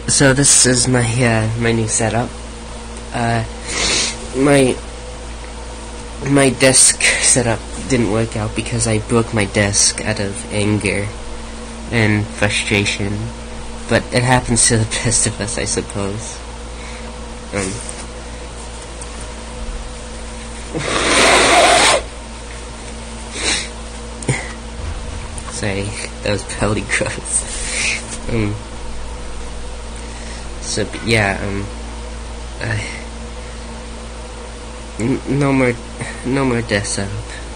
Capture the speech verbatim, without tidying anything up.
So this is my uh, my new setup. Uh, my my desk setup didn't work out because I broke my desk out of anger and frustration. But it happens to the best of us, I suppose. Um. Sorry, that was probably gross. um. So but yeah, um. Uh, n no more, no more desk setup.